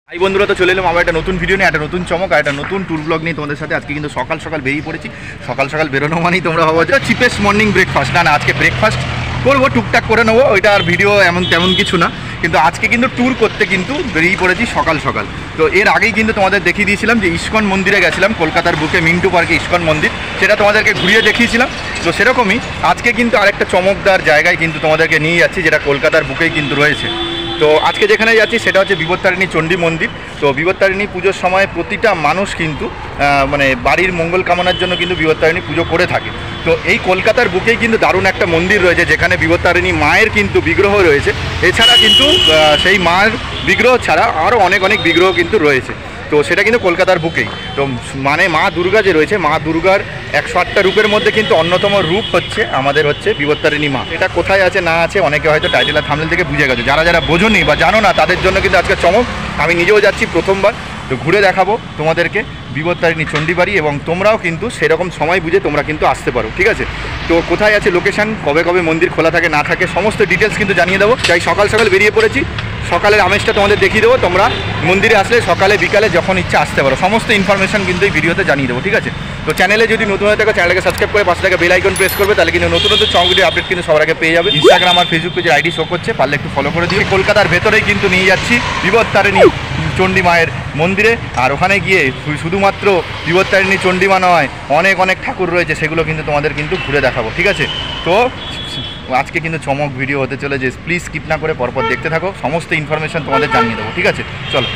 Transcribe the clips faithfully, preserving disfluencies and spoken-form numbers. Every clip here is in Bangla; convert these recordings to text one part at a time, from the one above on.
এই বন্ধুরা তো চলে এলাম আবার একটা নতুন ভিডিও নিয়ে, একটা নতুন চমক আর একটা নতুন ট্যুর ব্লগ নিয়ে তোমাদের সাথে। আজকে কিন্তু সকাল সকাল বেরিয়ে পড়েছি। সকাল সকাল বেরোনো মানেই তোমরা ভাবো যে চিপেস্ট মর্নিং ব্রেকফাস্ট। না না, আজকে ব্রেকফাস্ট করবো, টুকটাক করে নেবো, ওইটা আর ভিডিও এমন তেমন কিছু না। কিন্তু আজকে কিন্তু ট্যুর করতে কিন্তু বেরিয়ে পড়েছি সকাল সকাল। তো এর আগেই কিন্তু তোমাদের দেখিয়ে দিয়েছিলাম যে ইস্কন মন্দিরে গেছিলাম, কলকাতার বুকে মিন্টু পার্কে ইস্কন মন্দির, সেটা তোমাদেরকে ঘুরিয়ে দেখিয়েছিলাম। তো সেরকমই আজকে কিন্তু আরেকটা চমকদার জায়গায় কিন্তু তোমাদেরকে নিয়ে যাচ্ছি, যেটা কলকাতার বুকেই কিন্তু রয়েছে। তো আজকে যেখানে যাচ্ছি সেটা হচ্ছে বিপত্তারিণী চণ্ডী মন্দির। তো বিপত্তারিণী পুজোর সময় প্রতিটা মানুষ কিন্তু মানে বাড়ির মঙ্গল কামনার জন্য কিন্তু বিপত্তারিণী পুজো করে থাকে। তো এই কলকাতার বুকেই কিন্তু দারুণ একটা মন্দির রয়েছে, যেখানে বিপত্তারিণী মায়ের কিন্তু বিগ্রহ রয়েছে। এছাড়া কিন্তু সেই মায়ের বিগ্রহ ছাড়া আরও অনেক অনেক বিগ্রহ কিন্তু রয়েছে। তো সেটা কিন্তু কলকাতার বুকেই। তো মানে মা দুর্গা যে রয়েছে, মা দুর্গার একশো আটটা রূপের মধ্যে কিন্তু অন্যতম রূপ হচ্ছে আমাদের হচ্ছে বিপত্তারিণী মা। এটা কোথায় আছে না আছে অনেকে হয়তো টাইটেল আর থাম্বনেল থেকে বুঝে গেছে। যারা যারা বোঝোনি বা জানো না তাদের জন্য কিন্তু আজকে চমক। আমি নিজেও যাচ্ছি প্রথমবার, তো ঘুরে দেখাবো তোমাদেরকে বিপত্তারিণী চণ্ডী বাড়ি, এবং তোমরাও কিন্তু সেরকম সময় বুঝে তোমরা কিন্তু আসতে পারো, ঠিক আছে? তো কোথায় আছে লোকেশান, কবে কবে মন্দির খোলা থাকে না থাকে, সমস্ত ডিটেলস কিন্তু জানিয়ে দেবো। তাই সকাল সকাল বেরিয়ে পড়েছি। সকালের আমেজটা তোমাদের দেখিয়ে দেবো। তোমরা মন্দিরে আসলে সকালে বিকালে যখন ইচ্ছা আসতে পারো, সমস্ত ইনফরমেশন কিন্তু এই ভিডিওতে জানিয়ে দেবো, ঠিক আছে? তো চ্যানেলে যদি নতুন হয়ে থাকো চ্যানেলকে সাবস্ক্রাইব করে পাশে থাকা বেল আইকন প্রেস করবে, তাহলে কিন্তু নতুন নতুন চমক ভিডিও আপডেট কিন্তু সবার আগে পেয়ে যাবে। ইনস্টাগ্রাম আর ফেসবুক পেজের আইডি শো করছে, পারলে একটু ফলো করে দিও। কলকাতার ভেতরেই কিন্তু নিয়ে যাচ্ছি বিপত্তারিণী চণ্ডী মায়ের মন্দিরে। আর ওখানে গিয়ে শুধুমাত্র বিপত্তারিণী চণ্ডী মা নয়, অনেক অনেক ঠাকুর রয়েছে, সেগুলো কিন্তু তোমাদের কিন্তু ঘুরে দেখাবো, ঠিক আছে? তো আজকে কিন্তু চমক ভিডিও হতে চলে, যে প্লিজ স্কিপ না করে পরপর দেখতে থাকো, সমস্ত ইনফরমেশন তোমাদের জানিয়ে দেবো, ঠিক আছে? চলো।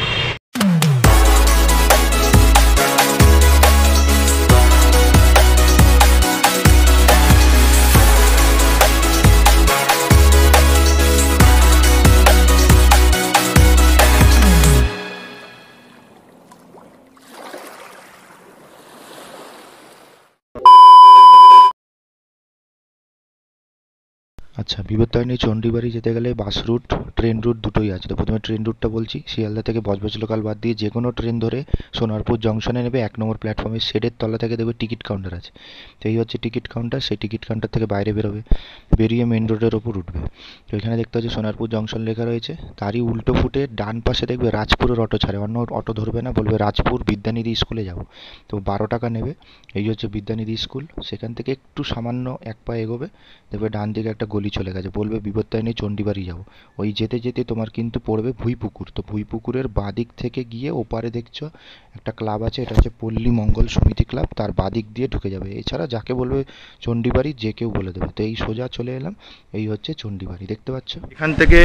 আচ্ছা, বিপত্তারিণী চণ্ডী বাড়ি যেতে গেলে বাস রুট, ট্রেন রুট দুটোই আছে। তো প্রথমে ট্রেন রুটটা বলছি। শিয়ালদা থেকে বজবজ লোকাল বাদ দিয়ে যে কোনো ট্রেন ধরে সোনারপুর জংশনে নেবে, এক নম্বর প্ল্যাটফর্মের শেডের তলা থেকে দেখবে টিকিট কাউন্টার আছে। তো এই হচ্ছে টিকিট কাউন্টার। সেই টিকিট কাউন্টার থেকে বাইরে বেরোবে, বেরিয়ে মেন রোডের ওপর উঠবে। তো এখানে দেখতে হচ্ছে সোনারপুর জংশন লেখা রয়েছে। তারই উল্টো ফুটে ডান পাশে দেখবে রাজপুরের অটো ছাড়ে। অন্য অটো ধরবে না, বলবে রাজপুর বিদ্যানিধি স্কুলে যাব। তো বারো টাকা নেবে। এই হচ্ছে বিদ্যানিধি স্কুল। সেখান থেকে একটু সামান্য এক পা এগোবে, দেখবে ডান দিকে একটা গলি চলে গেছে, বলবে বিপত্তারিণী চণ্ডী বাড়ি যাবো। ওই যেতে যেতে তোমার কিন্তু পড়বে ভুঁইপুকুর। তো ভুঁইপুকুরের বাদিক থেকে গিয়ে ওপারে দেখছো একটা ক্লাব আছে, এটা হচ্ছে পল্লী মঙ্গল সমিতি ক্লাব, তার বাদিক দিয়ে ঢুকে যাবে। এছাড়া যাকে বলবে চণ্ডী বাড়ি যে কেউ বলে দেবে। তো এই সোজা চলে এলাম, এই হচ্ছে চণ্ডী বাড়ি, দেখতে পাচ্ছ? এখান থেকে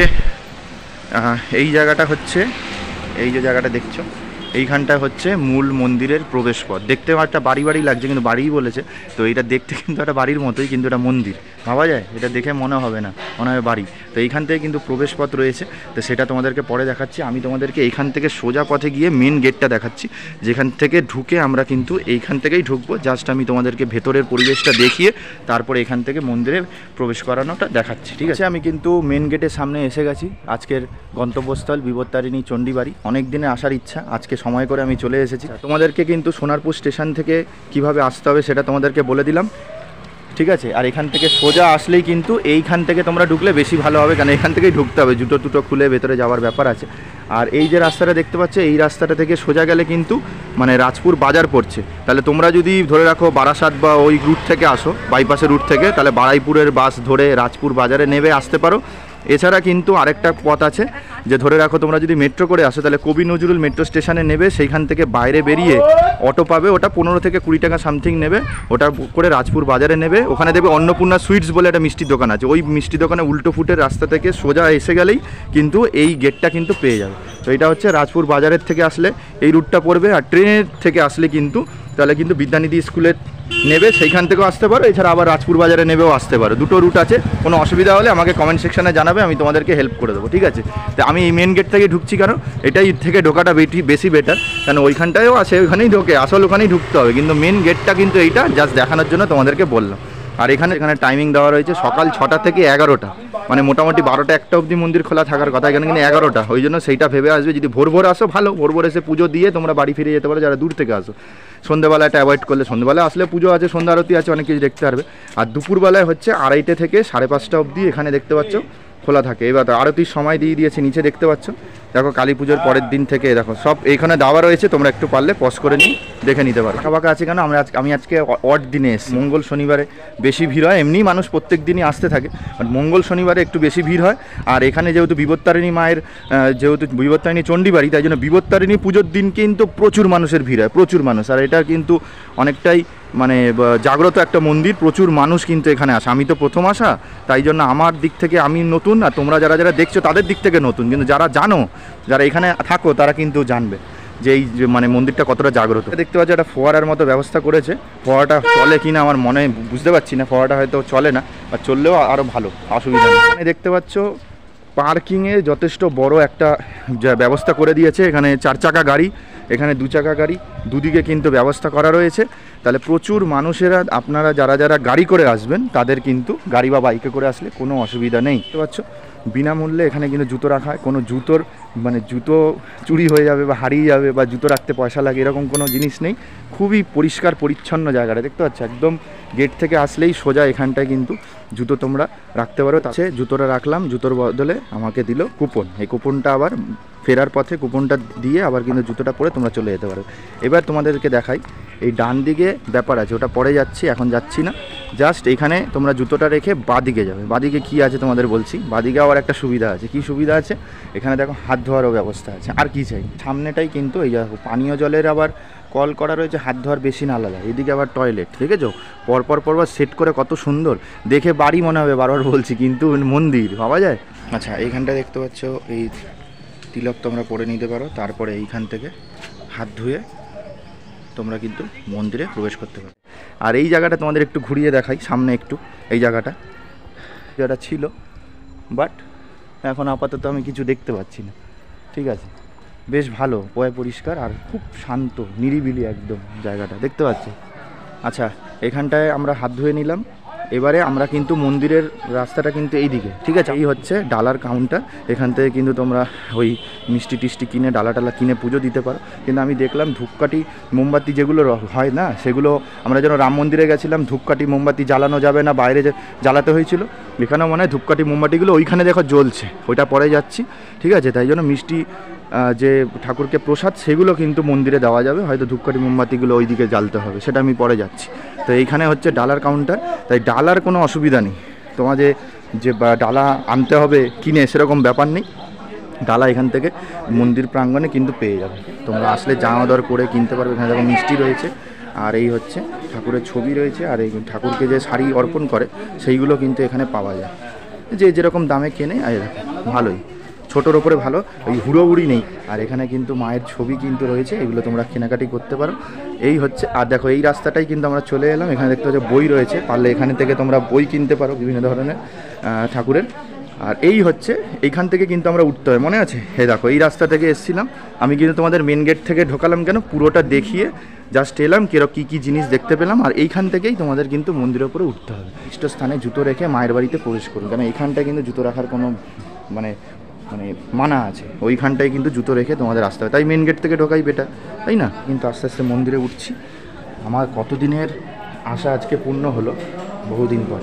এই জায়গাটা হচ্ছে, এই যে জায়গাটা দেখছো, এইখানটায় হচ্ছে মূল মন্দিরের প্রবেশপথ। দেখতে একটা বাড়ি বাড়ি লাগছে, কিন্তু বাড়িই বলেছে। তো এটা দেখতে কিন্তু একটা বাড়ির মতোই, কিন্তু এটা মন্দির ভাবা যায়। এটা দেখে মনে হবে না, মনে হবে বাড়ি। তো এইখান থেকে কিন্তু প্রবেশপথ রয়েছে, তো সেটা তোমাদেরকে পরে দেখাচ্ছি। আমি তোমাদেরকে এইখান থেকে সোজা পথে গিয়ে মেন গেটটা দেখাচ্ছি, যেখান থেকে ঢুকে আমরা কিন্তু এইখান থেকেই ঢুকবো। জাস্ট আমি তোমাদেরকে ভেতরের পরিবেশটা দেখিয়ে তারপরে এখান থেকে মন্দিরে প্রবেশ করানোটা দেখাচ্ছি, ঠিক আছে? আমি কিন্তু মেন গেটের সামনে এসে গেছি। আজকের গন্তব্যস্থল বিপত্তারিণী চণ্ডী বাড়ি। অনেক দিনে আসার ইচ্ছা, আজকে সময় করে আমি চলে এসেছি। তোমাদেরকে কিন্তু সোনারপুর স্টেশন থেকে কিভাবে আসতে হবে সেটা তোমাদেরকে বলে দিলাম, ঠিক আছে? আর এখান থেকে সোজা আসলেই কিন্তু এইখান থেকে তোমরা ঢুকলে বেশি ভালো হবে, কারণ এখান থেকেই ঢুকতে হবে, জুতো টুটো খুলে ভেতরে যাওয়ার ব্যাপার আছে। আর এই যে রাস্তাটা দেখতে পাচ্ছ, এই রাস্তাটা থেকে সোজা গেলে কিন্তু মানে রাজপুর বাজার পড়ছে। তাহলে তোমরা যদি ধরে রাখো বারাসাত বা ওই রুট থেকে আসো, বাইপাসের রুট থেকে, তাহলে বারাইপুরের বাস ধরে রাজপুর বাজারে নেমে আসতে পারো। এছাড়া কিন্তু আরেকটা পথ আছে, যে ধরে রাখো তোমরা যদি মেট্রো করে আসো, তাহলে কবি নজরুল মেট্রো স্টেশনে নেবে, সেইখান থেকে বাইরে বেরিয়ে অটো পাবে, ওটা পনেরো থেকে কুড়ি টাকা সামথিং নেবে, ওটা করে রাজপুর বাজারে নেবে। ওখানে দেবে অন্নপূর্ণা সুইটস বলে একটা মিষ্টির দোকান আছে, ওই মিষ্টি দোকানে উল্টো ফুটের রাস্তা থেকে সোজা এসে গেলেই কিন্তু এই গেটটা কিন্তু পেয়ে যাবে। তো এটা হচ্ছে রাজপুর বাজারের থেকে আসলে এই রুটটা পড়বে। আর ট্রেনের থেকে আসলে কিন্তু তাহলে কিন্তু বিদ্যানিধি স্কুলের নেবে, সেইখান থেকেও আসতে পারো। এছাড়া আবার রাজপুর বাজারে নেবেও আসতে পারো। দুটো রুট আছে, কোনো অসুবিধা হলে আমাকে কমেন্ট সেকশনে জানাবে, আমি তোমাদেরকে হেল্প করে দেবো, ঠিক আছে? তো আমি এই মেন গেট থেকে ঢুকছি, কারণ এটাই থেকে ঢোকাটা বেশি বেশি বেটার, কারণ ওইখানটায়ও আছে, ওইখানেই ঢোকে, আসল ওখানেই ঢুকতে হবে। কিন্তু মেন গেটটা কিন্তু এইটা জাস্ট দেখানোর জন্য তোমাদেরকে বললাম। আর এখানে এখানে টাইমিং দেওয়া রয়েছে সকাল ছটা থেকে এগারোটা, মানে মোটামুটি বারোটা একটা অবধি মন্দির খোলা থাকার কথা, এখানে কিন্তু এগারোটা। ওই জন্য সেইটা ভেবে আসবে। যদি ভোর ভোর আসো ভালো, ভোর ভোর এসে পুজো দিয়ে তোমরা বাড়ি ফিরে যেতে পারো, যারা দূর থেকে আসো। সন্ধ্যেবেলাটা অ্যাভয়েড করলে, সন্ধ্যেবেলা আসলে পুজো আছে, সন্ধ্যা আরতি আছে, অনেক কিছু দেখতে পারবে। আর দুপুরবেলায় হচ্ছে আড়াইটে থেকে সাড়ে পাঁচটা অবধি এখানে দেখতে পাচ্ছ খোলা থাকে। এবার তো আরতির সময় দিয়ে দিয়েছে, নিচে দেখতে পাচ্ছ। দেখো কালী পুজোর পরের দিন থেকে দেখো সব এইখানে দাওয়া রয়েছে, তোমরা একটু পারলে পজ করে নিই দেখে নিতে পারো। ফাঁকা ফাঁকা আছে কেন, আমরা আজ আমি আজকে অড দিনে এসেছি। মঙ্গল শনিবারে বেশি ভিড় হয়, এমনি মানুষ প্রত্যেক দিনই আসতে থাকে, বাট মঙ্গল শনিবারে একটু বেশি ভিড় হয়। আর এখানে যেহেতু বিপত্তারিণী মায়ের যেহেতু বিপত্তারিণী চণ্ডীবাড়ি, তাই জন্য বিপত্তারিণী পুজোর দিন কিন্তু প্রচুর মানুষের ভিড় হয়, প্রচুর মানুষ। আর এটা কিন্তু অনেকটাই মানে জাগ্রত একটা মন্দির, প্রচুর মানুষ কিন্তু এখানে আসে। আমি তো প্রথম আসা, তাই জন্য আমার দিক থেকে আমি নতুন, আর তোমরা যারা যারা দেখছো তাদের দিক থেকে নতুন, কিন্তু যারা জানো, যারা এখানে থাকো তারা কিন্তু জানবে যে এই যে মানে মন্দিরটা কতটা জাগ্রত। দেখতে পাচ্ছ একটা ফোয়ারার মতো ব্যবস্থা করেছে, ফোয়ারাটা চলে কিনা আমার মনে বুঝতে পারছি না, ফোয়ারাটা হয়তো চলে না, আর চললেও আরও ভালো, অসুবিধা নেই। এখানে দেখতে পাচ্ছ পার্কিংয়ে যথেষ্ট বড় একটা ব্যবস্থা করে দিয়েছে। এখানে চার চাকা গাড়ি, এখানে দু চাকা গাড়ি, দুদিকে কিন্তু ব্যবস্থা করা রয়েছে। তাহলে প্রচুর মানুষেরা, আপনারা যারা যারা গাড়ি করে আসবেন তাদের কিন্তু গাড়ি বা বাইকে করে আসলে কোনো অসুবিধা নেই। দেখতে পাচ্ছ বিনামূল্যে এখানে কিন্তু জুতো রাখা হয়, কোনো জুতোর মানে জুতো চুরি হয়ে যাবে বা হারিয়ে যাবে বা জুতো রাখতে পয়সা লাগে এরকম কোনো জিনিস নেই। খুবই পরিষ্কার পরিচ্ছন্ন জায়গাটা দেখতে পাচ্ছ, একদম গেট থেকে আসলেই সোজা এখানটায় কিন্তু জুতো তোমরা রাখতে পারো। তাছে জুতোটা রাখলাম, জুতোর বদলে আমাকে দিল কুপন, এই কুপনটা আবার ফেরার পথে কুপনটা দিয়ে আবার কিন্তু জুতোটা পরে তোমরা চলে যেতে পারো। এবার তোমাদেরকে দেখাই, এই ডান দিকে ব্যাপার আছে, ওটা পরে যাচ্ছি, এখন যাচ্ছি না। জাস্ট এখানে তোমরা জুতোটা রেখে বাদিকে যাবে। বাদিকে কি আছে তোমাদের বলছি, বাদিকে আবার একটা সুবিধা আছে। কি সুবিধা আছে, এখানে দেখো হাত ধোয়ারও ব্যবস্থা আছে। আর কি চাই, সামনেটাই কিন্তু এই দেখো পানীয় জলের আবার কল করা রয়েছে, হাত ধোয়ার বেসিন আলাদা, এদিকে আবার টয়লেট। ঠিক আছে, পরপর পরপর সেট করে কত সুন্দর দেখে, বাড়ি মনে হবে বারবার বলছি, কিন্তু মন্দির ভাবা যায়। আচ্ছা এইখানটা দেখতে পাচ্ছ, এই তিলক তোমরা পরে নিতে পারো, তারপরে এইখান থেকে হাত ধুয়ে তোমরা কিন্তু মন্দিরে প্রবেশ করতে পারো। আর এই জায়গাটা তোমাদের একটু ঘুরিয়ে দেখাই, সামনে একটু এই জায়গাটা যেটা ছিল, বাট এখন আপাতত আমি কিছু দেখতে পাচ্ছি না। ঠিক আছে, বেশ ভালো, পয় পরিষ্কার আর খুব শান্ত নিরিবিলি একদম জায়গাটা দেখতে পাচ্ছি। আচ্ছা এখানটায় আমরা হাত ধুয়ে নিলাম, এবারে আমরা কিন্তু মন্দিরের রাস্তাটা কিন্তু এই দিকে। ঠিক আছে, এই হচ্ছে ডালার কাউন্টার, এখান থেকে কিন্তু তোমরা ওই মিষ্টি টিষ্টি কিনে ডালা টালা কিনে পুজো দিতে পারো। কিন্তু আমি দেখলাম ধূপকাঠি মোমবাতি যেগুলো হয় না, সেগুলো আমরা যেন রাম মন্দিরে গেছিলাম, ধূপকাঠি মোমবাতি জ্বালানো যাবে না, বাইরে যে জ্বালাতে হয়েছিল, এখানেও মনে হয় ধূপকাঠি মোমবাতিগুলো ওইখানে দেখো জ্বলছে, ওইটা পরে যাচ্ছি। ঠিক আছে, তাই জন্য মিষ্টি যে ঠাকুরকে প্রসাদ সেগুলো কিন্তু মন্দিরে দেওয়া যাবে, হয়তো ধূপকাঠি মোমবাতিগুলো ওই দিকে জ্বালতে হবে, সেটা আমি পরে যাচ্ছি। তো এইখানে হচ্ছে ডালার কাউন্টার, তাই ডালার কোনো অসুবিধা নেই, তোমাদের যে ডালা আনতে হবে কিনে সেরকম ব্যাপার নেই। ডালা এখান থেকে মন্দির প্রাঙ্গণে কিন্তু পেয়ে যাবে, তোমরা আসলে জামা দর করে কিনতে পারবে। এখানে দেখো মিষ্টি রয়েছে, আর এই হচ্ছে ঠাকুরের ছবি রয়েছে, আর এই ঠাকুরকে যে শাড়ি অর্পণ করে সেইগুলো কিন্তু এখানে পাওয়া যায়, যে যেরকম দামে কেনে। আর দেখো ভালোই, ছোটোর ওপরে ভালো, ওই হুড়োহুড়ি নেই। আর এখানে কিন্তু মায়ের ছবি কিন্তু রয়েছে, এগুলো তোমরা কেনাকাটি করতে পারো। এই হচ্ছে, আর দেখো এই রাস্তাটাই কিন্তু আমরা চলে এলাম, এখানে দেখতে পাচ্ছ বই রয়েছে, পারলে এখানে থেকে তোমরা বই কিনতে পারো বিভিন্ন ধরনের ঠাকুরের। আর এই হচ্ছে এইখান থেকে কিন্তু আমরা উঠতে হয়, মনে আছে? এই দেখো এই রাস্তা থেকে এসেছিলাম আমি, কিন্তু তোমাদের মেন গেট থেকে ঢোকালাম কেন, পুরোটা দেখিয়ে জাস্ট এলাম কিরকম কী কী জিনিস দেখতে পেলাম। আর এইখান থেকেই তোমাদের কিন্তু মন্দিরের উপরে উঠতে হবে, নির্দিষ্ট স্থানে জুতো রেখে মায়ের বাড়িতে প্রবেশ করুন, কারণ এইখানটায় কিন্তু জুতো রাখার কোনো মানে মানে মানা আছে, ওইখানটায় কিন্তু জুতো রেখে তোমাদের আসতে হবে। তাই মেন গেট থেকে ঢোকাই বেটার, তাই না? কিন্তু আস্তে আস্তে মন্দিরে উঠছি, আমার কতদিনের আশা আজকে পূর্ণ হলো, বহুদিন পরে।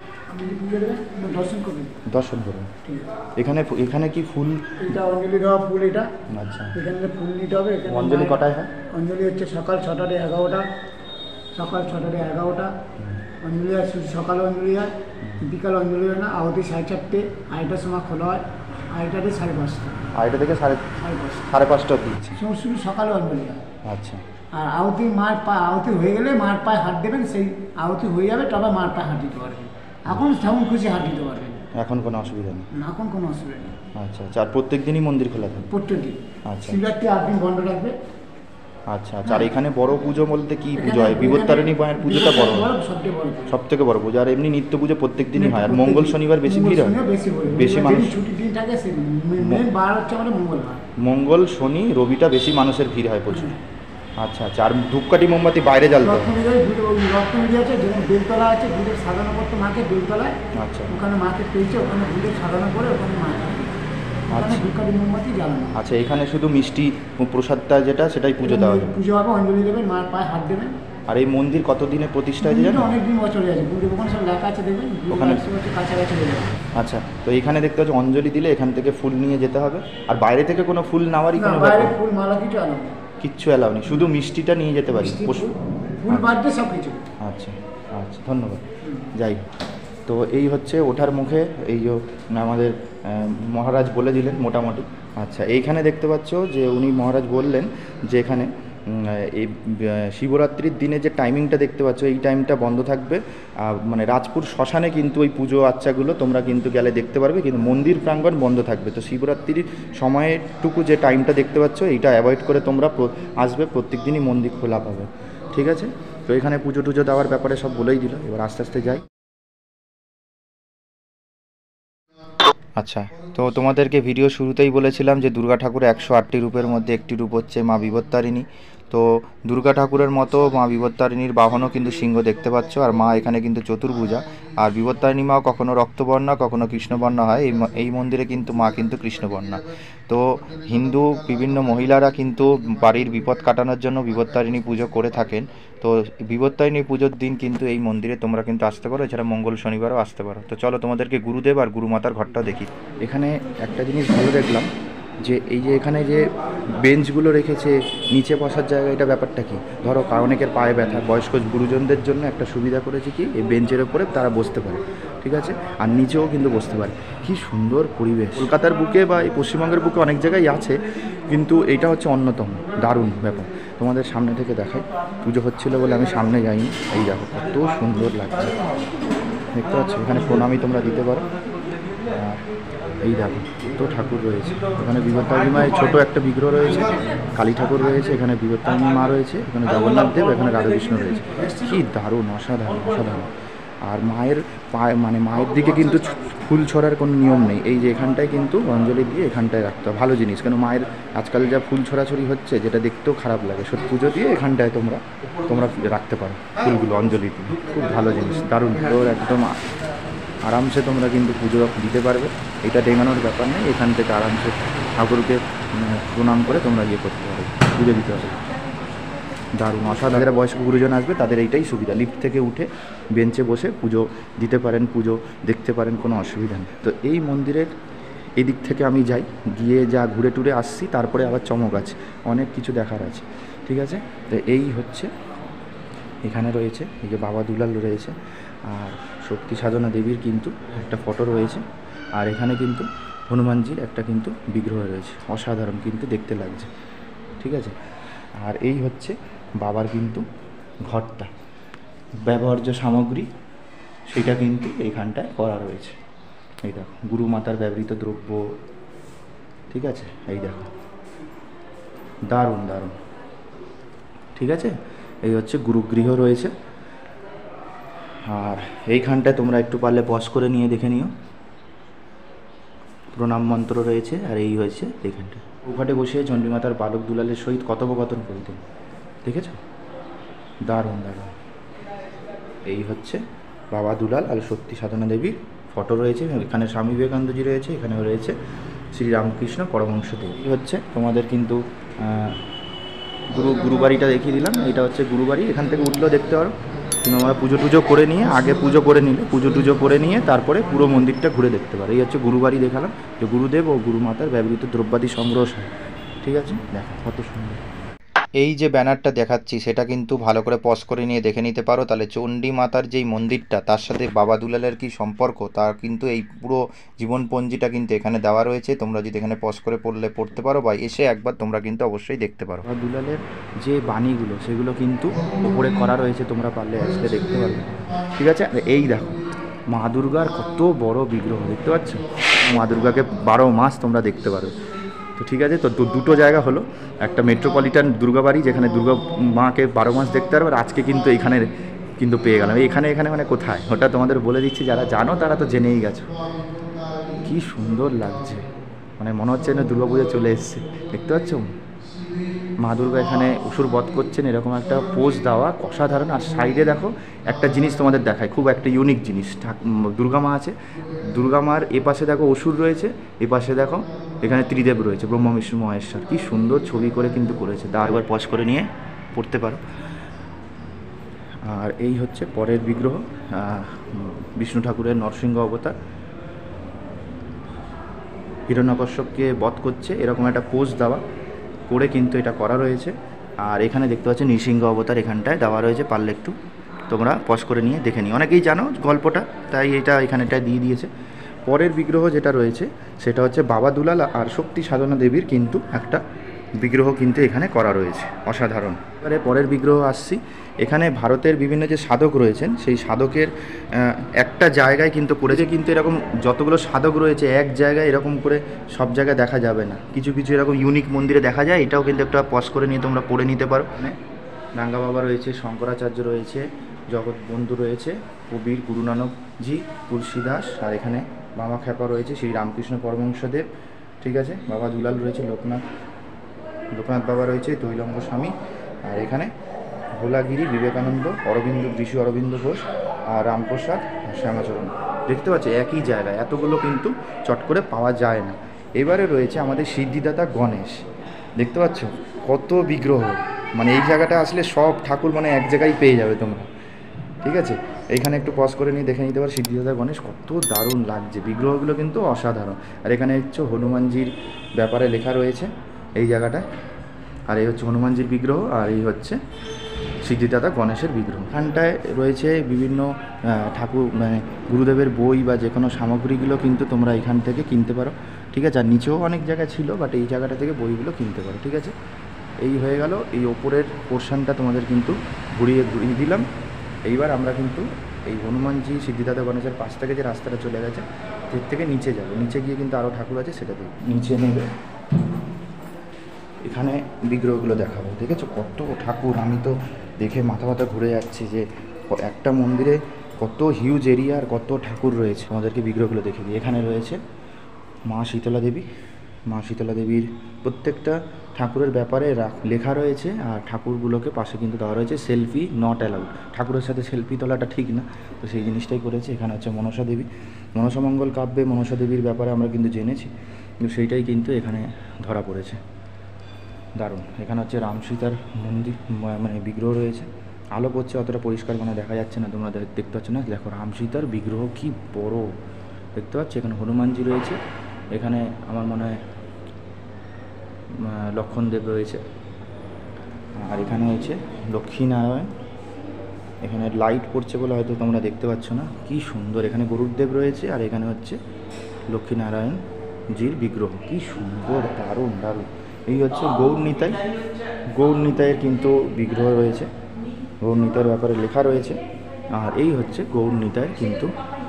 দর্শন করুন। এখানে এখানে কি ফুল, এটা অঞ্জলি দেওয়া ফুল, এটা আচ্ছা এখানে ফুল নিতে হবে। অঞ্জলি কটায় হয়? অঞ্জলি হচ্ছে সকাল ছটাতে এগারোটা, সকাল ছটাতে এগারোটা অঞ্জলি হয়, সকালে অঞ্জলি হয়, বিকাল অঞ্জলি হয় না, আহতি সাড়ে চারটে, আড়াইটার সময় খোলা হয়, আড়াইটাতে সাড়ে পাঁচটা, আড়াইটা থেকে সাড়ে সাড়ে পাঁচটা সাড়ে পাঁচটা অব্দি। শুধু সকালে অঞ্জলি হয়। আচ্ছা, আর আহতি মার পা আহতি হয়ে গেলে মার পায়ে হাত দেবেন, সেই আহতি হয়ে যাবে তবে মার পায়ে হাত দিতে পারবেন, এখন যেমন খুশি হাত দিতে পারবেন, এখন কোনো অসুবিধা নেই। না এখন কোনো অসুবিধা নেই। আচ্ছা আচ্ছা, আর প্রত্যেক দিনই মন্দির খোলা থাকে? প্রত্যেক দিন। আচ্ছা, শিবরাত্রি আট দিন বন্ধ রাখবে। আচ্ছা আচ্ছা, আর এখানে বড় পুজো বলতে কি পুজো হয়? বিপত্তারিণী মায়ের পুজোটা বড়, সবচেয়ে বড়, সব থেকে বড় পুজো। আর এমনি নিত্য পুজো প্রত্যেক দিনই হয়, আর মঙ্গল শনিবার বেশি ভিড় হয়, বেশি মানুষ, ছুটির দিন থাকে, মেন বার হচ্ছে আমাদের মঙ্গলবার, মঙ্গল শনি রবিটা বেশি মানুষের ভিড় হয় প্রচুর। আচ্ছা আচ্ছা, আর ধূপকাঠি মোমবাতি বাইরে জ্বালতে হয়? রত্নগিরি আছে, যেখানে বেলতলা আছে, দুধের সাজানো করতে মাকে বেলতলায়, আচ্ছা ওখানে মাকে পেয়েছে, ওখানে দুধের সাজানো করে ওখানে মা আচ্ছা ধূপকাঠি মোমবাতি জ্বালানো। আচ্ছা, এখানে শুধু মিষ্টি প্রসাদটা যেটা সেটাই পুজো দেওয়া যাবে, পুজো হবে, অঞ্জলি দেবেন, মার পায়ে হাত দেবেন, আর এই মন্দির কতদিনে প্রতিষ্ঠা হয়েছে জানো? অনেক দিন বছর হয়ে গেছে, ওখানে সব লেখা আছে দেখবেন, ওখানে কাছাকাছি হয়ে যাবে। আচ্ছা, তো এখানে দেখতে পাচ্ছ অঞ্জলি দিলে এখান থেকে ফুল নিয়ে যেতে হবে, আর বাইরে থেকে কোনো ফুল নেওয়ারই কোনো বাইরে ব্যাপার ফুল মালা কিছু আনো কিচ্ছু অ্যালাউ নেই, শুধু মিষ্টিটা নিয়ে যেতে পারি। ফুল বাদ দিয়ে সব কিছু। আচ্ছা আচ্ছা, ধন্যবাদ। যাই, তো এই হচ্ছে ওঠার মুখে এই যে আমাদের মহারাজ বলে দিলেন মোটামুটি। আচ্ছা, এইখানে দেখতে পাচ্ছ যে উনি মহারাজ বললেন যে এখানে এই শিবরাত্রির দিনে যে টাইমিংটা দেখতে পাচ্ছ এই টাইমটা বন্ধ থাকবে, মানে রাজপুর শ্মশানে কিন্তু ওই পুজো আচ্চাগুলো তোমরা কিন্তু গেলে দেখতে পারবে, কিন্তু মন্দির প্রাঙ্গণ বন্ধ থাকবে। তো শিবরাত্রির সময়টুকু যে টাইমটা দেখতে পাচ্ছ এইটা অ্যাভয়েড করে তোমরা আসবে, প্রত্যেক দিনই মন্দির খোলা পাবে, ঠিক আছে? তো এখানে পুজো টুজো দেওয়ার ব্যাপারে সব বলেই দিল, এবার আস্তে আস্তে যাই। আচ্ছা, তো তোমাদেরকে ভিডিও শুরুতেই বলেছিলাম যে দুর্গা ঠাকুর একশো আটটি রূপের মধ্যে একটি রূপ হচ্ছে মা বিপত্তারিণী। তো দুর্গা ঠাকুরের মতো মা বিপত্তারিণীর বাহনও কিন্তু সিংহ দেখতে পাচ্ছ, আর মা এখানে কিন্তু চতুর্ভুজা। আর বিপত্তারিণী মা কখনো রক্তবর্ণা কখনো কৃষ্ণবর্ণা হয়, এই এই মন্দিরে কিন্তু মা কিন্তু কৃষ্ণবর্ণা। তো হিন্দু বিভিন্ন মহিলারা কিন্তু বাড়ির বিপদ কাটানোর জন্য বিপত্তারিণী পুজো করে থাকেন। তো বিপত্তারিণী পুজোর দিন কিন্তু এই মন্দিরে তোমরা কিন্তু আসতে পারো, এছাড়া মঙ্গল শনিবারও আসতে পারো। তো চলো তোমাদেরকে গুরুদেব আর গুরুমাতার ঘরটাও দেখি। এখানে একটা জিনিস ভালো দেখলাম যে এই যে এখানে যে বেঞ্চগুলো রেখেছে নিচে বসার জায়গা, এটা ব্যাপারটা কি? ধরো অনেকের পায়ে ব্যথা, বয়স্ক গুরুজনদের জন্য একটা সুবিধা করেছে কি এই বেঞ্চের ওপরে তারা বসতে পারে, ঠিক আছে? আর নিচেও কিন্তু বসতে পারে। কি সুন্দর পরিবেশ! কলকাতার বুকে বা এই পশ্চিমবঙ্গের বুকে অনেক জায়গায় আছে, কিন্তু এটা হচ্ছে অন্যতম দারুণ ব্যাপার। তোমাদের সামনে থেকে দেখাই, পুজো হচ্ছিলো বলে আমি সামনে যাইনি। এই দেখো কত সুন্দর লাগছে, দেখতে পাচ্ছ? এখানে প্রণামী তোমরা দিতে পারো। আর এই দেখো কত ঠাকুর রয়েছে, এখানে বিপত্তারিণী মায়ের ছোটো একটা বিগ্রহ রয়েছে, কালী ঠাকুর রয়েছে, এখানে বিপত্তারিণী মা রয়েছে, এখানে জগন্নাথ দেব, এখানে রাধাকৃষ্ণ রয়েছে। কি দারুণ, অসাধারণ অসাধারণ। আর মায়ের পায়ে মানে মায়ের দিকে কিন্তু ফুল ছড়ার কোনো নিয়ম নেই, এই যে এখানটায় কিন্তু অঞ্জলি দিয়ে এখানটায় রাখতে হবে, ভালো জিনিস। কেন মায়ের আজকাল যা ফুল ছড়াছড়ি হচ্ছে যেটা দেখতেও খারাপ লাগে, সত্যি পুজো দিয়ে এখানটায় তোমরা তোমরা রাখতে পারো ফুলগুলো অঞ্জলি দিয়ে, খুব ভালো জিনিস, দারুণ। তোর একদম আরামসে তোমরা কিন্তু পুজো দিতে পারবে, এটা ডেঙানোর ব্যাপার নেই। এখান থেকে আরামসে ঠাকুরকে প্রণাম করে তোমরা ইয়ে করতে পারো, পুজো দিতে পারবে। দারুণ, অসাধারণ। যারা বয়স্ক গুরুজন আসবে তাদের এইটাই সুবিধা, লিফট থেকে উঠে বেঞ্চে বসে পুজো দিতে পারেন, পুজো দেখতে পারেন, কোনো অসুবিধা নেই। তো এই মন্দিরের এদিক থেকে আমি যাই, গিয়ে যা ঘুরে টুরে আসছি, তারপরে আবার চমক আছে, অনেক কিছু দেখার আছে, ঠিক আছে? তো এই হচ্ছে এখানে রয়েছে এই যে বাবা দুলাল রয়েছে, আর শক্তি সাধনা দেবীর কিন্তু একটা ফটো রয়েছে, আর এখানে কিন্তু হনুমানজির একটা কিন্তু বিগ্রহ রয়েছে, অসাধারণ কিন্তু দেখতে লাগছে, ঠিক আছে? আর এই হচ্ছে বাবার কিন্তু ঘরটা, ব্যবহার্য সামগ্রী সেটা কিন্তু এইখানটায় করা রয়েছে। এই দেখো গুরু মাতার ব্যবহৃত দ্রব্য, ঠিক আছে? এই দেখো দারুণ দারুণ, ঠিক আছে? এই হচ্ছে গুরুগৃহ রয়েছে। আর এইখানটায় তোমরা একটু পারলে পজ করে নিয়ে দেখে নিও, প্রণাম মন্ত্র রয়েছে। আর এই হয়েছে এইখানটা ওখানে বসে চণ্ডীমাতার বালক দুলালের সহিত কথোপকথন করতেন, দেখেছ? দারুণ দারুণ। এই হচ্ছে বাবা দুলাল আর শক্তি সাধনা দেবীর ফটো রয়েছে, এখানে স্বামী বিবেকানন্দজি রয়েছে, এখানে রয়েছে শ্রীরামকৃষ্ণ পরমহংসদেব। এই হচ্ছে তোমাদের কিন্তু গুরু গুরুবাড়িটা দেখিয়ে দিলাম, এটা হচ্ছে গুরুবাড়ি। এখান থেকে উঠলেও দেখতে পারো, কিন্তু আমরা পুজো টুজো করে নিয়ে আগে পুজো করে নিলে পুজো টুজো করে নিয়ে তারপরে পুরো মন্দিরটা ঘুরে দেখতে পারো। এই হচ্ছে গুরুবাড়ি দেখালাম, যে গুরুদেব ও গুরুমাতার ব্যবহৃত দ্রব্যাদি সংগ্রহ, ঠিক আছে? দেখো কত সুন্দর। এই যে ব্যানারটা দেখাচ্ছি সেটা কিন্তু ভালো করে পজ করে নিয়ে দেখে নিতে পারো, তাহলে চণ্ডী মাতার যেই মন্দিরটা তার সাথে বাবা দুলালের কী সম্পর্ক তার কিন্তু এই পুরো জীবনপঞ্জিটা কিন্তু এখানে দেওয়া রয়েছে। তোমরা যদি এখানে পজ করে পড়লে পড়তে পারো, বা এসে একবার তোমরা কিন্তু অবশ্যই দেখতে পারো। বাবা দুলালের যে বাণীগুলো সেগুলো কিন্তু উপরে করা রয়েছে, তোমরা পারলে আসলে দেখতে পারবে, ঠিক আছে? এই দেখো মা দুর্গার কত বড় বিগ্রহ, দেখতে পাচ্ছ? মা দুর্গাকে বারো মাস তোমরা দেখতে পারবে। তো ঠিক আছে, তো দুটো জায়গা হলো, একটা মেট্রোপলিটন দুর্গাবাড়ি যেখানে দুর্গা মাকে বারো মাস দেখতে পারবে, আর আজকে কিন্তু এখানে কিন্তু পেয়ে গেলাম। এখানে এখানে মানে কোথায় ওটা তোমাদের বলে দিচ্ছি, যারা জানো তারা তো জেনেই গেছো। কি সুন্দর লাগছে, মানে মনে হচ্ছে না দুর্গা পুজো চলে এসছে, দেখতে পাচ্ছ? মা দুর্গা এখানে অসুর বধ করছেন, এরকম একটা পোজ দেওয়া, অসাধারণ। আর সাইডে দেখো একটা জিনিস তোমাদের দেখায়, খুব একটা ইউনিক জিনিস, দুর্গা মা আছে, দুর্গা মার এ পাশে দেখো অসুর রয়েছে, এ পাশে দেখো এখানে ত্রিদেব রয়েছে, ব্রহ্মা বিষ্ণু মহেশ্বর। কি সুন্দর ছবি করে কিন্তু করেছে, তা একবার পজ করে নিয়ে পড়তে পারো। আর এই হচ্ছে পরের বিগ্রহ, বিষ্ণু ঠাকুরের নরসিংহ অবতার হিরণ্যকশ্যপকে বধ করছে এরকম একটা পোজ দেওয়া করে কিন্তু এটা করা রয়েছে। আর এখানে দেখতে পাচ্ছি নৃসিংহ অবতার এখানটায় দেওয়া রয়েছে, পারলে একটু তোমরা পজ করে নিয়ে দেখে নিও, অনেকেই জানো গল্পটা, তাই এটা এখানেটা দিয়ে দিয়েছে। পরের বিগ্রহ যেটা রয়েছে সেটা হচ্ছে বাবা দুলাল আর শক্তি সাধনা দেবীর কিন্তু একটা বিগ্রহ কিন্তু এখানে করা রয়েছে, অসাধারণ। এবারে পরের বিগ্রহ আসছি, এখানে ভারতের বিভিন্ন যে সাধক রয়েছেন সেই সাধকের একটা জায়গায় কিন্তু করেছে, কিন্তু এরকম যতগুলো সাধক রয়েছে এক জায়গায় এরকম করে সব জায়গায় দেখা যাবে না, কিছু কিছু এরকম ইউনিক মন্দিরে দেখা যায়। এটাও কিন্তু একটা পজ করে নিয়ে তোমরা পড়ে নিতে পারো। মানে রাঙ্গা বাবা রয়েছে, শঙ্করাচার্য রয়েছে, জগৎ বন্ধু রয়েছে, কবির গুরু নানকজি, তুলসীদাস, আর এখানে বাবা খ্যাপা রয়েছে শ্রী রামকৃষ্ণ পরমহংসদেব, ঠিক আছে, বাবা দুলাল রয়েছে, লোকনাথ লোকনাথ বাবা রয়েছে, তৈলঙ্গ স্বামী, আর এখানে ভোলাগিরি, বিবেকানন্দ, অরবিন্দ, ঋষি অরবিন্দ ঘোষ, আর রামপ্রসাদ, আর শ্যামাচরণ। দেখতে পাচ্ছি একই জায়গায় এতগুলো কিন্তু চট করে পাওয়া যায় না। এবারে রয়েছে আমাদের সিদ্ধিদাতা গণেশ, দেখতে পাচ্ছ কত বিগ্রহ, মানে এই জায়গাটা আসলে সব ঠাকুর মানে এক জায়গায় পেয়ে যাবে তোমরা, ঠিক আছে। এইখানে একটু পজ করে নিয়ে দেখে নিতে পারো সিদ্ধিদাতা গণেশ, কত দারুণ লাগছে, বিগ্রহগুলো কিন্তু অসাধারণ। আর এখানে হচ্ছে হনুমানজির ব্যাপারে লেখা রয়েছে এই জায়গাটায়, আর এই হচ্ছে হনুমানজির বিগ্রহ, আর এই হচ্ছে সিদ্ধিদাতা গণেশের বিগ্রহ। এখানটায় রয়েছে বিভিন্ন ঠাকুর মানে গুরুদেবের বই বা যে কোনো সামগ্রীগুলো কিন্তু তোমরা এখান থেকে কিনতে পারো, ঠিক আছে। আর নিচেও অনেক জায়গা ছিল, বাট এই জায়গাটা থেকে বইগুলো কিনতে পারো, ঠিক আছে। এই হয়ে গেল এই ওপরের পোর্শনটা তোমাদের কিন্তু ঘুরিয়ে ঘুরিয়ে দিলাম। এইবার আমরা কিন্তু এই হনুমানজি সিদ্ধিদাতা গণেশের পাশ থেকে যে রাস্তাটা চলে গেছে এর থেকে নিচে যাবো, নিচে গিয়ে কিন্তু আরও ঠাকুর আছে সেটাতে নিচে নেবে, এখানে বিগ্রহগুলো দেখাবো। দেখেছো কত ঠাকুর, আমি তো দেখে মাথা মাথা ঘুরে যাচ্ছি যে একটা মন্দিরে কত হিউজ এরিয়া আর কত ঠাকুর রয়েছে। আমাদেরকে বিগ্রহগুলো দেখে দিই। এখানে রয়েছে মা শীতলা দেবী, মা শীতলা দেবীর প্রত্যেকটা ঠাকুরের ব্যাপারে লেখা রয়েছে, আর ঠাকুরগুলোকে পাশে কিন্তু দেওয়া রয়েছে সেলফি নট অ্যালাউড, ঠাকুরের সাথে সেলফি তোলাটা ঠিক না, তো সেই জিনিসটাই করেছে। এখানে হচ্ছে মনসা দেবী, মনসামঙ্গল কাব্যে মনসা দেবীর ব্যাপারে আমরা কিন্তু জেনেছি, কিন্তু সেইটাই কিন্তু এখানে ধরা পড়েছে, দারুণ। এখানে হচ্ছে রাম সীতার মন্দির মানে বিগ্রহ রয়েছে, আলো পড়ছে অতটা পরিষ্কার মানে দেখা যাচ্ছে না, তোমরা দেখতে পাচ্ছ না, দেখো রাম সীতার বিগ্রহ কি বড় দেখতে পাচ্ছ। এখানে হনুমানজি রয়েছে, এখানে আমার মনে হয় লক্ষণদেব রয়েছে, আর এখানে হয়েছে লক্ষ্মীনারায়ণ, এখানে লাইট পড়ছে বলে হয়তো তোমরা দেখতে পাচ্ছ না, কি সুন্দর। এখানে গরুড়দেব রয়েছে, আর এখানে হচ্ছে লক্ষ্মীনারায়ণজির বিগ্রহ, কি সুন্দর, দারুণ দারুণ। এই হচ্ছে গৌর নিতাই, গৌর নিতাইয়ের কিন্তু বিগ্রহ রয়েছে, গৌর নিতাইয়ের ব্যাপারে লেখা রয়েছে, আর এই হচ্ছে গৌর নিতাইয়ের কিন্তু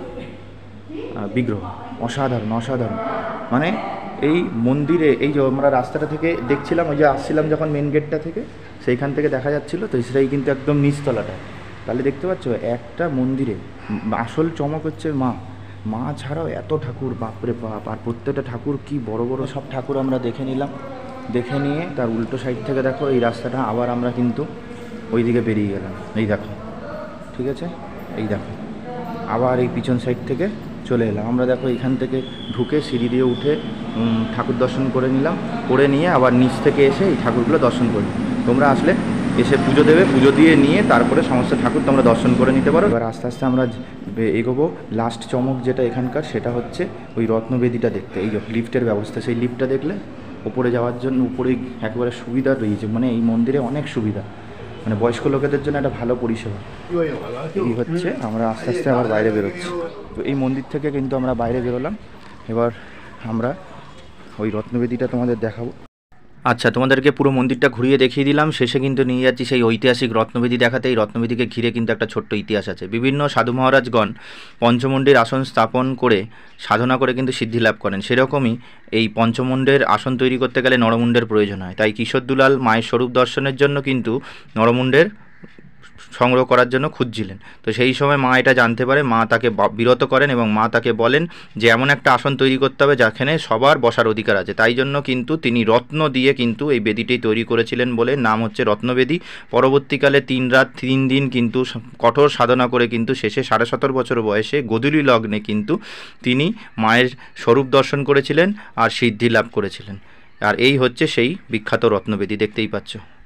বিগ্রহ, অসাধারণ অসাধারণ। মানে এই মন্দিরে এই যে আমরা রাস্তাটা থেকে দেখছিলাম, ওই যে আসছিলাম যখন মেন গেটটা থেকে, সেইখান থেকে দেখা যাচ্ছিলো, তো সেটাই কিন্তু একদম নিচতলাটা, তাহলে দেখতে পাচ্ছ একটা মন্দিরে আসল চমক হচ্ছে মা, মা ছাড়াও এত ঠাকুর, বাপরে বাপ, আর প্রত্যেকটা ঠাকুর কি বড় বড় সব ঠাকুর আমরা দেখে নিলাম। দেখে নিয়ে তার উল্টো সাইড থেকে দেখো এই রাস্তাটা আবার আমরা কিন্তু ওই দিকে বেরিয়ে গেলাম, এই দেখো, ঠিক আছে, এই দেখো আবার এই পিছন সাইড থেকে চলে এলাম আমরা। দেখো এখান থেকে ঢুকে সিঁড়ি দিয়ে উঠে ঠাকুর দর্শন করে নিলাম, করে নিয়ে আবার নিচ থেকে এসে এই ঠাকুরগুলো দর্শন করি। তোমরা আসলে এসে পুজো দেবে, পুজো দিয়ে নিয়ে তারপরে সমস্ত ঠাকুর তোমরা দর্শন করে নিতে পারো। এবার আস্তে আস্তে আমরা এগোবো। লাস্ট চমক যেটা এখানকার সেটা হচ্ছে ওই রত্নবেদিটা দেখতে, এই যে লিফটের ব্যবস্থা, সেই লিফটটা দেখলে উপরে যাওয়ার জন্য উপরে একেবারে সুবিধা রয়েছে, মানে এই মন্দিরে অনেক সুবিধা, মানে বয়স্ক লোকেদের জন্য একটা ভালো পরিষেবা। এই হচ্ছে আমরা আস্তে আস্তে আবার বাইরে বেরোচ্ছি। তো এই মন্দির থেকে কিন্তু আমরা বাইরে বেরোলাম, এবার আমরা ওই রত্নবেদিটা তোমাদের দেখাবো। আচ্ছা, তোমাদেরকে পুরো মন্দিরটা ঘুরিয়ে দেখিয়ে দিলাম, শেষে কিন্তু নিয়ে যাচ্ছি সেই ঐতিহাসিক রত্নবেদি দেখাতে। এই রত্নবেদিকে ঘিরে কিন্তু একটা ছোট্ট ইতিহাস আছে। বিভিন্ন সাধু মহারাজগণ পঞ্চমুণ্ডের আসন স্থাপন করে সাধনা করে কিন্তু সিদ্ধি লাভ করেন, সেরকমই এই পঞ্চমুণ্ডের আসন তৈরি করতে গেলে নরমুণ্ডের প্রয়োজন হয়। তাই কিশোর দুলাল মায়ের স্বরূপ দর্শনের জন্য কিন্তু নরমুণ্ডের সংগ্রহ করার জন্য খুঁজছিলেন। তো সেই সময় মা এটা জানতে পারে, মা তাকে বিরত করেন এবং মা তাকে বলেন যে এমন একটা আসন তৈরি করতে হবে যেখানে সবার বসার অধিকার আছে। তাই জন্য কিন্তু তিনি রত্ন দিয়ে কিন্তু এই বেদিটি তৈরি করেছিলেন বলে নাম হচ্ছে রত্নবেদী। পরবর্তীকালে তিন রাত তিন দিন কিন্তু কঠোর সাধনা করে কিন্তু শেষে সাড়ে সতেরো বছর বয়সে গোধূলি লগ্নে কিন্তু তিনি মায়ের স্বরূপ দর্শন করেছিলেন আর সিদ্ধি লাভ করেছিলেন। আর এই হচ্ছে সেই বিখ্যাত রত্নবেদী, দেখতেই পাচ্ছ।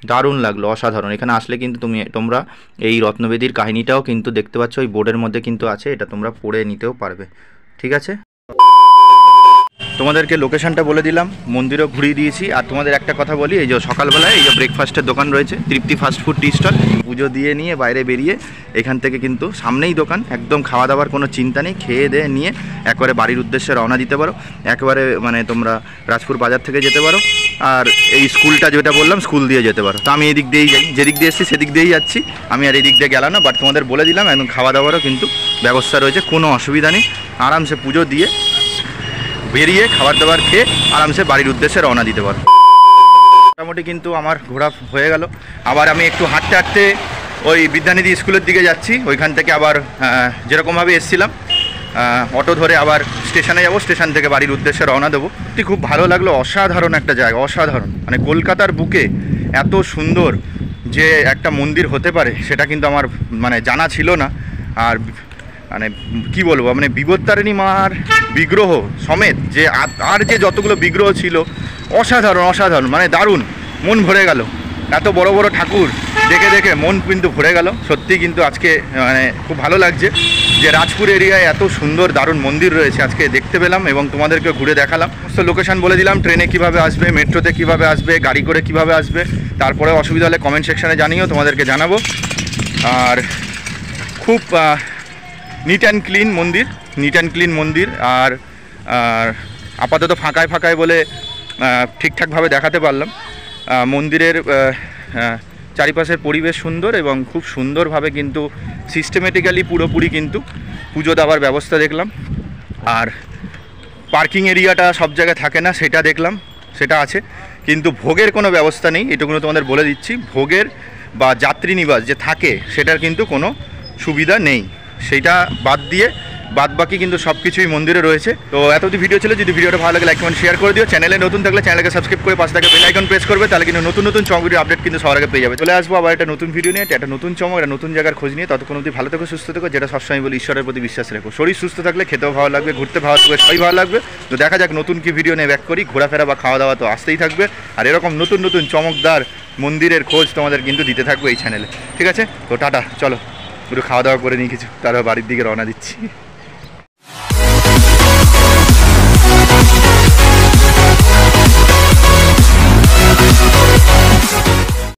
দারুণ লাগলো, অসাধারণ। এখানে আসলে কিন্তু তুমি তোমরা এই রত্নবেদীর কাহিনীটাও কিন্তু দেখতে পাচ্ছ, ওই বোর্ডের মধ্যে কিন্তু আছে, এটা তোমরা পড়ে নিতেও পারবে। ঠিক আছে, তোমাদেরকে লোকেশনটা বলে দিলাম, মন্দিরও ঘুরিয়ে দিয়েছি। আর তোমাদের একটা কথা বলি, এই যে সকালবেলায় এই যে ব্রেকফাস্টের দোকান রয়েছে Tripti fast food tea stall, পুজো দিয়ে নিয়ে বাইরে বেরিয়ে এখান থেকে কিন্তু সামনেই দোকান, একদম খাওয়া দাওয়ার কোনো চিন্তা নেই, খেয়ে দিয়ে নিয়ে একবারে বাড়ির উদ্দেশ্যে রওনা দিতে পারো। একেবারে মানে তোমরা রাজপুর বাজার থেকে যেতে পারো, আর এই স্কুলটা যেটা বললাম স্কুল দিয়ে যেতে পারো। তো আমি এদিক দিয়েই যাই, যেদিক দিয়ে এসেছি সেদিক দিয়েই যাচ্ছি, আমি আর এদিক দিয়ে গেলাম না। বাট তোমাদের বলে দিলাম একদম খাওয়া দাওয়ারও কিন্তু ব্যবস্থা রয়েছে, কোনো অসুবিধা নেই। আরামসে পুজো দিয়ে বেরিয়ে খাবার দাবার খেয়ে আরামসে বাড়ির উদ্দেশ্যে রওনা দিতে পারো। মোটামুটি কিন্তু আমার ঘোরা হয়ে গেল। আবার আমি একটু হাঁটতে হাঁটতে ওই বিদ্যানিধি স্কুলের দিকে যাচ্ছি, ওইখান থেকে আবার যেরকমভাবে এসেছিলাম অটো ধরে আবার স্টেশনে যাব, স্টেশন থেকে বাড়ির উদ্দেশ্যে রওনা দেবো। খুব ভালো লাগলো, অসাধারণ একটা জায়গা, অসাধারণ। মানে কলকাতার বুকে এত সুন্দর যে একটা মন্দির হতে পারে সেটা কিন্তু আমার মানে জানা ছিল না। আর মানে কি বলবো, মানে বিপত্তারিণী মার বিগ্রহ সমেত যে আর যে যতগুলো বিগ্রহ ছিল, অসাধারণ অসাধারণ, মানে দারুণ, মন ভরে গেল। এত বড় বড় ঠাকুর দেখে দেখে মন কিন্তু ভরে গেল। সত্যি কিন্তু আজকে মানে খুব ভালো লাগছে যে রাজপুর এরিয়ায় এত সুন্দর দারুণ মন্দির রয়েছে, আজকে দেখতে পেলাম এবং তোমাদেরকে ঘুরে দেখালাম। তো লোকেশান বলে দিলাম, ট্রেনে কিভাবে আসবে, মেট্রোতে কিভাবে আসবে, গাড়ি করে কিভাবে আসবে। তারপরে অসুবিধা হলে কমেন্ট সেকশানে জানিও, তোমাদেরকে জানাবো। আর খুব নিট অ্যান্ড ক্লিন মন্দির, নিট অ্যান্ড ক্লিন মন্দির। আর আপাতত ফাঁকায় ফাঁকায় বলে ঠিকঠাকভাবে দেখাতে পারলাম। মন্দিরের চারিপাশের পরিবেশ সুন্দর এবং খুব সুন্দরভাবে কিন্তু সিস্টেমেটিক্যালি পুরোপুরি কিন্তু পুজো দেওয়ার ব্যবস্থা দেখলাম। আর পার্কিং এরিয়াটা সব জায়গায় থাকে না, সেটা দেখলাম, সেটা আছে, কিন্তু ভোগের কোনো ব্যবস্থা নেই, এটুকুনো তোমাদের বলে দিচ্ছি। ভোগের বা যাত্রী নিবাস যে থাকে সেটার কিন্তু কোনো সুবিধা নেই, সেইটা বাদ দিয়ে বাদ বাকি কিন্তু সব কিছুই মন্দিরে রয়েছে। তো এত অবধি ভিডিও ছিল, যদি ভিডিওটা ভালো লাগে লাইক কমেন্ট শেয়ার করে দিও। চ্যানেলে নতুন থাকলে চ্যানেলকে সাবস্ক্রাইব করে পাশে থাকা বেল আইকন প্রেস করবে, তাহলে কিন্তু নতুন নতুন চমক ভিডিও আপডেট কিন্তু সবার আগে পেয়ে যাবে। চলে আসবো আবার একটা নতুন ভিডিও নিয়ে, একটা নতুন চমক, একটা নতুন জায়গার খোঁজ নিয়ে। ততক্ষণ অবধি ভালো থেকো, সুস্থ থেকো, যেটা সবসময় বলি ঈশ্বরের প্রতি বিশ্বাস রেখো। শরীর সুস্থ থাকলে খেতেও ভালো লাগবে, ঘুরতে ভালো লাগবে, সবাই ভালো লাগবে। তো দেখা যাক নতুন কি ভিডিও নিয়ে ব্যাক করি। ঘোরাফেরা বা খাওয়া দাওয়া তো আসতেই থাকবে, আর এরকম নতুন নতুন চমকদার মন্দিরের খোঁজ তোমাদের কিন্তু দিতে থাকবো এই চ্যানেলে। ঠিক আছে, তো টাটা, চলো একটু খাওয়া দাওয়া করে নিই কিছু, তারপর বাড়ির দিকে রওনা দিচ্ছি।